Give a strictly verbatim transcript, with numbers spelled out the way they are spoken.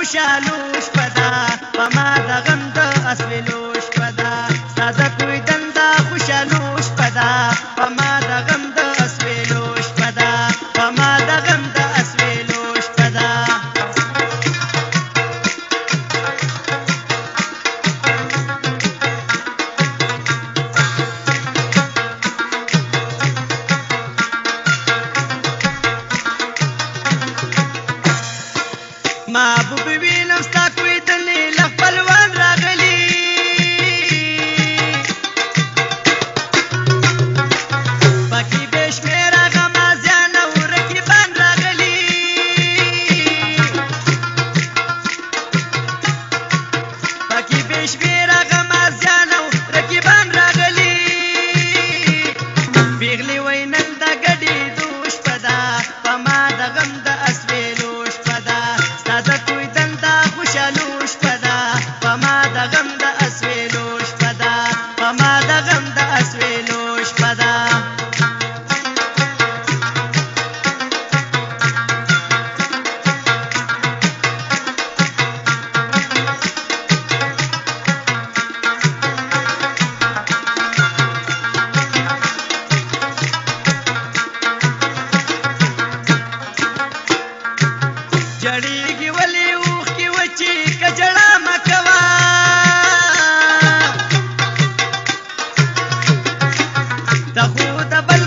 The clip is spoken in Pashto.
خوشالو شپه ده په ما د غم د اسویلو شپه ده ستا د کویدن د خوشالو شپه ده په ما د غم د اسویلو شپه ده په ما د غم د اسویلو شپه ده محبوب وینم ستا کویدنې له خپلوان راغلي پکې بې شمېره غمازیان او رقیبان راغلي پکې بې شمېره غمازیان او رقیبان راغلي پیغلې وای نن د ګډېدو شپه ده په ما د غم د اسویلو شپه ده ستا د کویدن د خوشالو شپه ده په ما د غم د اسویلو شپه ده په ما د غم د اسویلو شپه ده جړېږي ولې اوښکې وچې که ژړا مه کوه ته خو د بل